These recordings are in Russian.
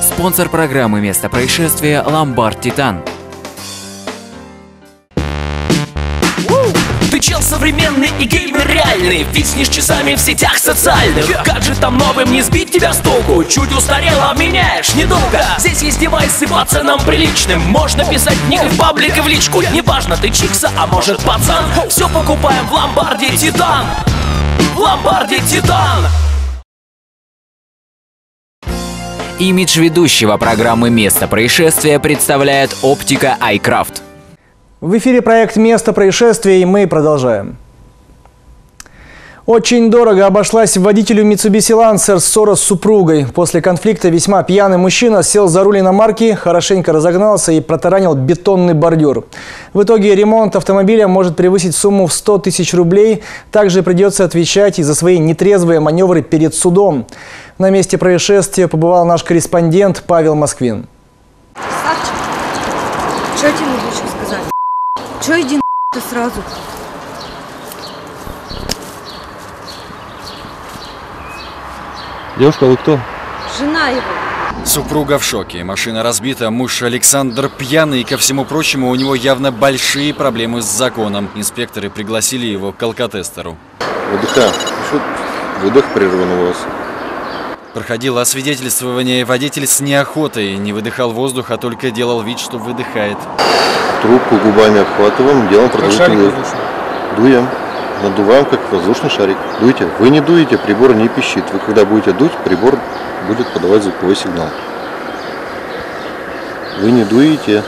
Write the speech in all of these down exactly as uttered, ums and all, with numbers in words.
Спонсор программы «Место происшествия» Ломбард Титан. Ты чел современный и геймер реальный, виснешь часами в сетях социальных. Как же там новым не сбить тебя с толку? Чуть устарела, меняешь недолго. Здесь есть девайсы по ценам приличным. Можно писать книги в паблик и в личку. Неважно, ты чикса, а может пацан. Все покупаем в Ломбарде Титан. В Ломбарде Титан. Имидж ведущего программы «Место происшествия» представляет оптика iCraft. В эфире проект «Место происшествия», и мы продолжаем. Очень дорого обошлась водителю Mitsubishi Lancer ссора с супругой. После конфликта весьма пьяный мужчина сел за руль иномарки, хорошенько разогнался и протаранил бетонный бордюр. В итоге ремонт автомобиля может превысить сумму в сто тысяч рублей. Также придется отвечать и за свои нетрезвые маневры перед судом. На месте происшествия побывал наш корреспондент Павел Москвин. Красавчик, что я тебе могу еще сказать? Че иди ты сразу? Девушка, вы кто? Жена его. Супруга в шоке, машина разбита, муж Александр пьяный, и ко всему прочему у него явно большие проблемы с законом. Инспекторы пригласили его к алкотестеру. Выдыхаем. Выдох прерван у вас. Проходило освидетельствование, водитель с неохотой не выдыхал воздух, а только делал вид, что выдыхает. Трубку губами обхватываем, делаем продолжительный вдох. Дуем. Надуваем, как воздушный шарик. Дуйте. Вы не дуете, прибор не пищит. Вы когда будете дуть, прибор будет подавать звуковой сигнал. Вы не дуете.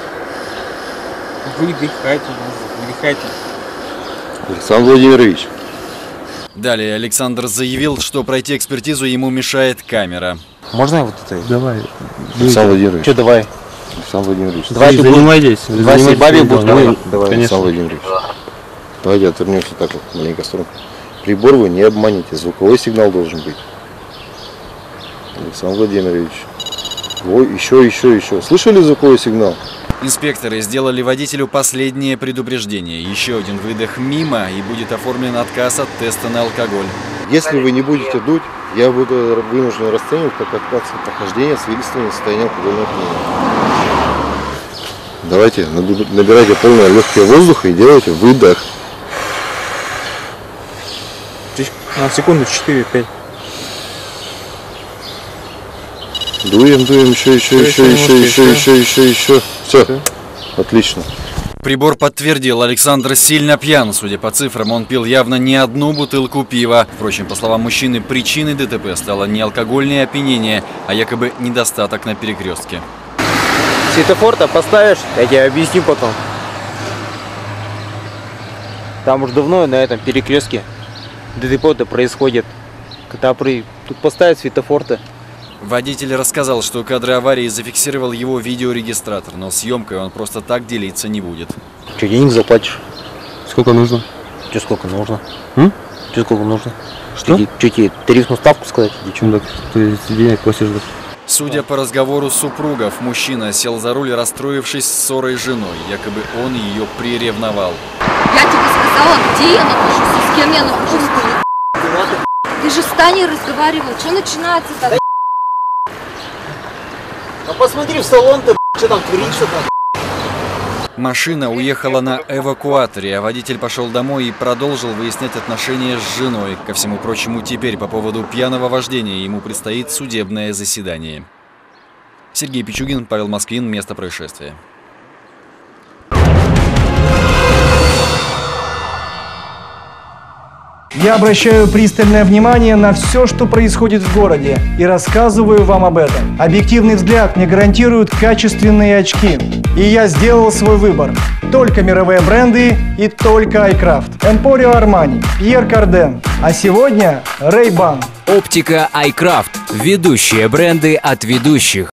Выдыхайте, выдыхайте. Александр Владимирович. Далее Александр заявил, что пройти экспертизу ему мешает камера. Можно я вот это? Давай. Александр Владимирович. Что, давай? Александр Владимирович. Давайте занимайтесь. Два бабе будет. Давай, давай, Конечно. Александр Владимирович. Давайте отвернемся так вот, маленько в сторону. Прибор вы не обманете, звуковой сигнал должен быть. Александр Владимирович. Ой, еще, еще, еще. Слышали звуковой сигнал? Инспекторы сделали водителю последнее предупреждение. Еще один выдох мимо, и будет оформлен отказ от теста на алкоголь. Если вы не будете дуть, я буду вынужден расценивать как отказ от прохождения свидетельствования состояния алкогольного опьянения. Давайте, набирайте полные легкие воздуха и делайте выдох. На секунду четыре-пять. Дуем, дуем, еще, еще, еще, еще, еще, еще, еще, еще. Все, отлично. Прибор подтвердил, Александр сильно пьян. Судя по цифрам, он пил явно не одну бутылку пива. Впрочем, по словам мужчины, причиной ДТП стало не алкогольное опьянение, а якобы недостаток на перекрестке. Светофор-то поставишь, я тебе объясню потом. Там уж давно на этом перекрестке ДТП-то происходит. Когда при... тут поставят светофор-то. Водитель рассказал, что кадры аварии зафиксировал его видеорегистратор, но съемкой он просто так делиться не будет. Че, денег заплатишь? Сколько нужно? Че, сколько нужно? М? Че, сколько нужно? Что? Че, тебе тарифную ставку сказать? Так, ты денег платишь. Судя по разговору супругов, мужчина сел за руль, расстроившись ссорой с женой. Якобы он ее приревновал. Я тебе сказала, где я нахожусь и с кем я нахожусь. Ты же встань и разговаривай. Что начинается-то? Ну посмотри в салон-то, что там творится там. Машина уехала на эвакуаторе, а водитель пошел домой и продолжил выяснять отношения с женой. Ко всему прочему, теперь по поводу пьяного вождения ему предстоит судебное заседание. Сергей Пичугин, Павел Москвин, место происшествия. Я обращаю пристальное внимание на все, что происходит в городе, и рассказываю вам об этом. Объективный взгляд мне гарантирует качественные очки. И я сделал свой выбор. Только мировые бренды и только iCraft. Emporio Armani, Pierre Cardin. А сегодня Ray-Ban. Оптика iCraft. Ведущие бренды от ведущих.